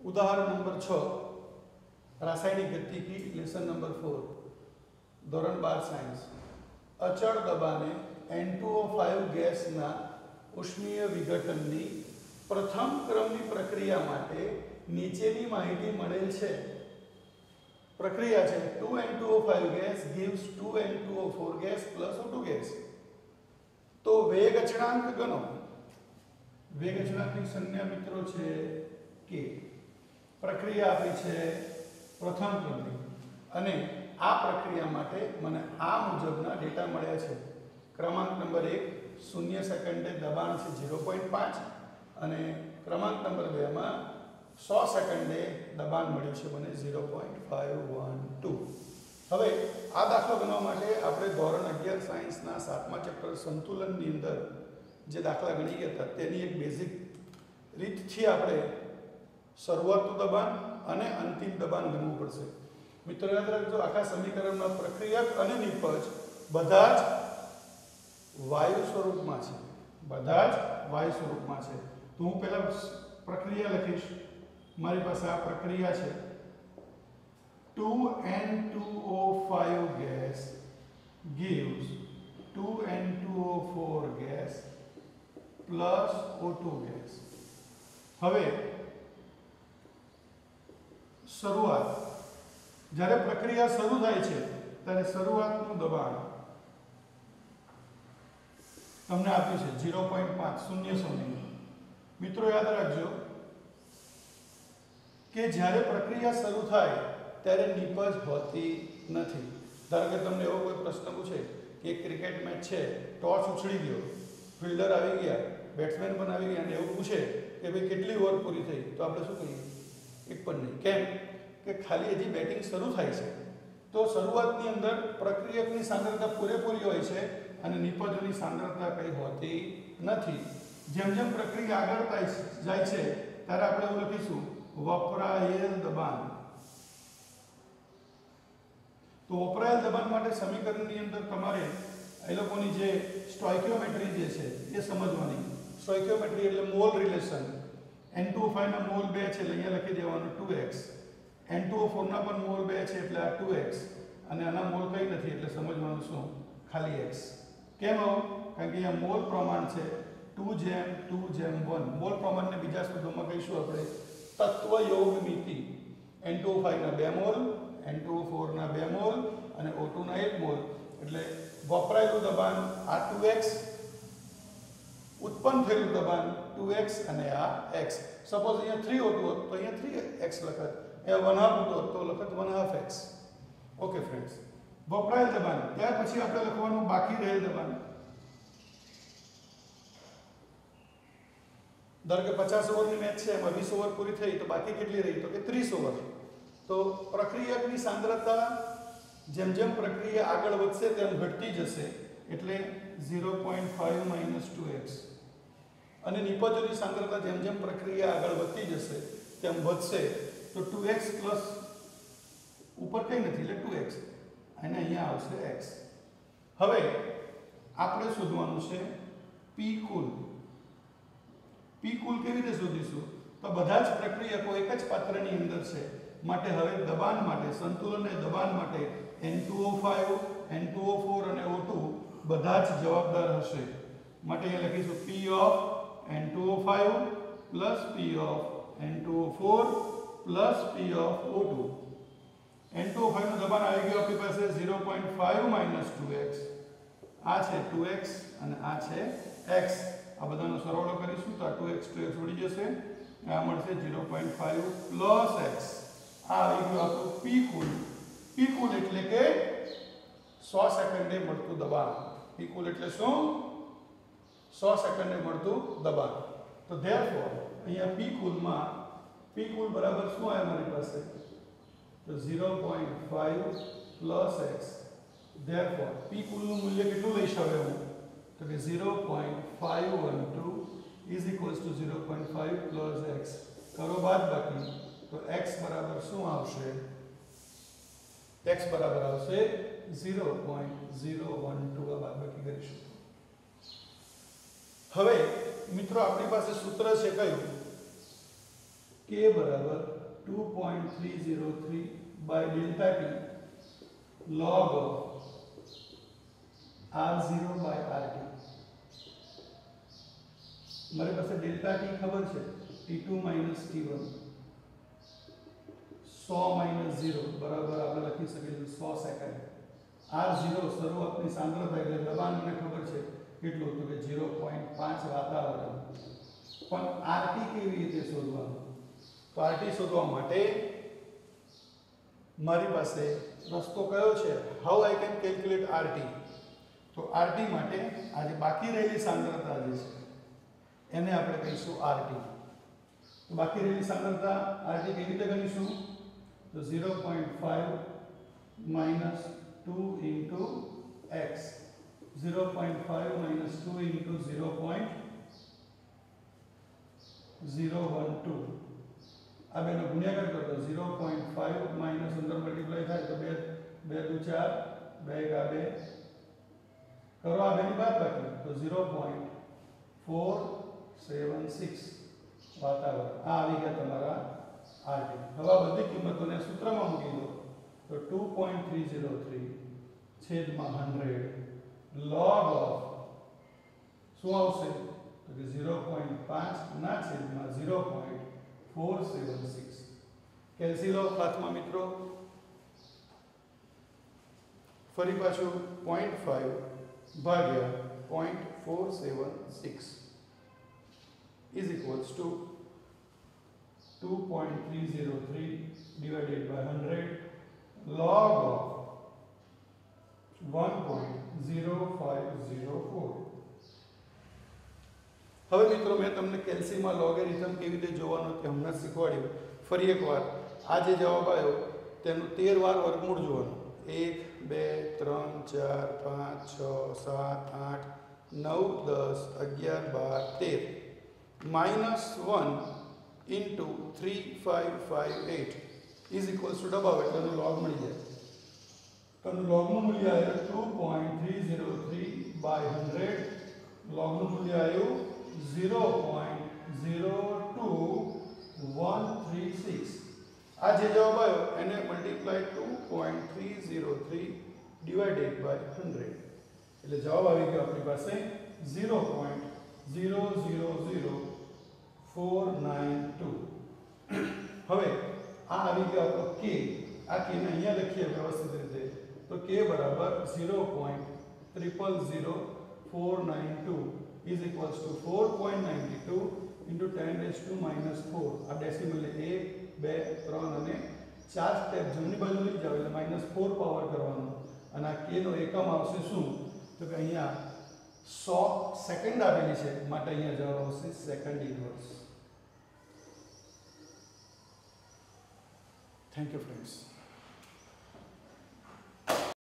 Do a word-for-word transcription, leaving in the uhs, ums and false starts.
उदाहरण नंबर छ रासायनिक गतिकी लेसन नंबर फोर धोरण बार साइंस। अचल दबाणे एन टू ओ फाइव गैसना उष्मीय विघटननी प्रथम क्रमनी प्रक्रिया माटे नीचेनी माहिती मळेल छे। प्रक्रिया है two N two O five gas gives two N two O four gas plus O two gas. तो वेग अचळांक गणो। वेग अचळांकनी संज्ञा मित्रों छे के। प्रक्रिया आपी छे प्रथम क्रमनी अने आ प्रक्रिया माटे मने आ मुजबना डेटा मळ्या छे। क्रमांक नंबर एक शून्य सेकंडे दबाण छे जीरो पॉइंट पांच अने क्रमांक नंबर दो मां सौ सेकंडे दबाण मळ्युं छे मने zero point five one two. हवे आ दाखलो गणवा माटे आपणे धोरण अगियार सायन्सना सातमा चेप्टर संतुलननी अंदर जे दाखला गणी गया हता तेनी एक बेसिक રીતથી આપણે શરૂઆતનું દબાણ અને અંતિમ દબાણ ગણવું પડશે। મિત્રો યાદ રાખજો આખા સમીકરણમાં પ્રક્રિયક અને નિપજ બધા જ વાયુ સ્વરૂપમાં છે। બધા જ વાયુ સ્વરૂપમાં છે। તો હું પહેલા પ્રક્રિયા લખીશ। મારી પાસે આ પ્રક્રિયા છે two N two O five gas gives two N two O four gas plus O two gas. હવે શરૂઆત જ્યારે પ્રક્રિયા શરૂ થાય છે ત્યારે શરૂઆતનું દબાણ તમને આપ્યું છે जीरो पॉइंट पांच शून्य સમય। મિત્રો યાદ રાખજો કે જ્યારે પ્રક્રિયા શરૂ થાય ત્યારે નિપજ હોતી નથી। ધારો કે તમને એવો કોઈ પ્રશ્ન પૂછે કે એક ક્રિકેટ મેચ છે, ટોસ ઉછળી ગયો, ફિલ્ડર આવી ગયા, બેટ્સમેન પણ આવી ગયા અને એવું પૂછે કે ભાઈ કેટલી ઓવર પૂરી થઈ, તો આપણે શું કહીએ? એક પણ નહીં। કેમ કે ખાલી હજી બેટિંગ શરૂ થાય છે તો શરૂઆતની અંદર પ્રક્રિયકની સાંદ્રતા પૂરેપૂરી હોય છે અને નિપજોની સાંદ્રતા કંઈ હોતી નથી। જેમ જેમ પ્રક્રિયા આગળ જાય છે ત્યારે આપણે એવું લખીશું વપરાયેલ દબાણ। તો વપરાયેલ દબાણ માટે સમીકરણની અંદર તમારે એ લોકોની જે સ્ટોઇકિયોમેટ્રી જે છે એ સમજવાની। સ્ટોઇકિયોમેટ્રી એટલે mole relation. N two O five ના મોલ બે છે એટલે અહીંયા લખી દેવાનું two X. N two O four ના પણ મોલ બે છે એટલે આ टू एक्स અને આના મોલ કંઈ નથી એટલે સમજવાનું શું? ખાલી x। કેમ આવું? કારણ કે અહીંયા મોલ પ્રમાણ છે टू જેમ टू જેમ वन। મોલ પ્રમાણને બીજા શબ્દોમાં કહીશું આપણે તત્વ યોગ મિતિ। एन टू ओ फाइव ના બે mole, N two O four ના બે મોલ અને ओ टू ના એક મોલ એટલે વપરાયેલું દબાણ આ टू एक्स, उत्पन्न થયેલું દબાણ टू एक्स અને આ x। સપોઝ અહીંયા थ्री ओ टू હોત તો અહીંયા थ्री एक्स લખત, અહીંયા वन हाफ હોત તો લખત one half X. Okay friends, વપરાયેલ દબાણ ત્યાર પછી આપણે લખવાનું બાકી રહેલ દબાણ। ધારો કે પચાસ ઓવરની મેચ છે એમાં વીસ ઓવર પૂરી થઈ તો બાકી કેટલી રહી? તો કે ત્રીસ ઓવર। તો પ્રક્રિયકની સાંદ્રતા જેમ જેમ પ્રક્રિયા આગળ વધશે તેમ ઘટતી જશે એટલે zero point five minus two X અને નિપજોની સાંદ્રતા જેમ જેમ પ્રક્રિયા આગળ વધતી જશે તેમ વધશે તો टू एक्स પ્લસ ઉપર કંઈ નથી એટલે टू एक्स અને અહીંયા આવશે x। હવે આપણે શોધવાનું છે p કુલ। p કુલ કેવી રીતે શોધીશું? તો બધા જ પ્રક્રિયકો એક જ પાત્રની અંદર છે માટે હવે દબાણ માટે સંતુલન અને દબાણ માટે N two O five, N two O four અને ओ टू બધા જ જવાબદાર હશે માટે અહીંયા લખીશું p of N two O five plus p of N two O four plus p of O two. N two O five નું દબાણ આવી ગયું આપણી પાસે zero point five minus two X. આ છે टू एक्स અને આ છે x। આ બધાનો સરવાળો કરીશું તો टू एक्स टू एक्स ઉડી જશે, આ મળશે zero point five plus x। આ આવી ગયું આપણું p કુલ। p કુલ એટલે કે सौ સેકન્ડે મળતું દબાણ। p કુલ એટલે શું? सौ સેકન્ડે મળતું દબાણ। તો ધેરફોર અહીંયા p કુલમાં p કુલ બરાબર શું આવે મારી પાસે? તો zero point five plus x। Therefore p કુલનું મૂલ્ય કેટલું લઈશ હવે હું? તો કે zero point five one two is equals to zero point five plus x। કરો બાદબાકી તો x બરાબર શું આવશે? x બરાબર આવશે zero point zero one two આ બાદબાકી કરીશું। હવે મિત્રો આપણી પાસે સૂત્ર છે કયું? k બરાબર two point three zero three by delta T log of R zero by R T. મારી પાસે ડેલ્ટા ટી ખબર છે T two minus T one so minus zero બરાબર આપણે લખી શકીએ સો સેકન્ડ। આર ઝીરો શરૂઆતની સાંદ્રતા એટલે દબાણ મને ખબર છે કેટલું તો કે ઝીરો પોઈન્ટ પાંચ વાતાવરણ। પણ આરટી કેવી રીતે શોધવાનું? તો આરટી શોધવા માટે મારી પાસે રસ્તો કયો છે? How I can calculate RT? તો આરટી માટે આજે બાકી રહેલી સાંદ્રતા જે છે એને આપણે કહીશું આરટી। તો બાકી રહેલી સાંદ્રતા આરટી કેવી રીતે ગણીશું? તો zero point five minus two into x, zero point five minus two into zero point zero one two. આ બેનો ગુણ્યાકાર કરો તો ઝીરો પોઈન્ટ ફાઈવ માઈનસ અંદર મલ્ટીપ્લાય થાય તો બે બે દુ ચાર, બે એકા બે, કરો આ બેની બાદ બાકી તો zero point four seven six વાતાવરણ। આ આવી ગયા તમારા આરટી। હવે આ બધી કિંમતોને સૂત્રમાં મૂકી દો તો two point three zero three છેદમાં હંડ્રેડ log ઓફ શું આવશે તો કે ઝીરો પોઈન્ટ પાંચ ના છેદમાં zero point four seven six. કેલ્સી લો હાથમાં મિત્રો। ફરી પાછું પોઈન્ટ ફાઈવ ભાગ્યા point four seven six is equals to two point three zero three divided by one hundred log of one point zero five zero four. હવે મિત્રો મેં તમને કેલ્સીમાં લોગેરિધમ કેવી રીતે જોવાનો તે હમણાં શીખવાડ્યું। ફરી એકવાર આ જે જવાબ આવ્યો તેનું તેર વાર વર્ગમૂળ જોવાનું। એક બે ત્રણ ચાર પાંચ છ સાત આઠ નવ દસ અગિયાર બાર તેર minus one into three five five eight is equals to दबाव એટલે log મળી જાય। તો log નું મૂલ્ય આવ્યું two point three zero three by hundred, log નું મૂલ્ય આવ્યું zero point zero two one three six. આ જે જવાબ આવ્યો એને multiply two point three zero three divided by hundred એટલે જવાબ આવી ગયો આપણી પાસે zero point zero zero zero four nine two. હવે આ આવી ગયો આપણો k। આ k ને અહીંયા લખીએ વ્યવસ્થિત રીતે તો k બરાબર zero point zero zero four nine two is equals to four point nine two into ten raise to minus four. आ डेसिमल एक બે ત્રણ અને ચાર સ્ટેપ જમણી બાજુ લઈ જાવ એટલે માઈનસ फोर પાવર કરવાનો અને આ k નો એકમ આવશે શું તો કે અહીંયા सौ સેકન્ડ આવેલી છે માટે અહીંયા જવાબ આવશે second inverse. Thank you friends.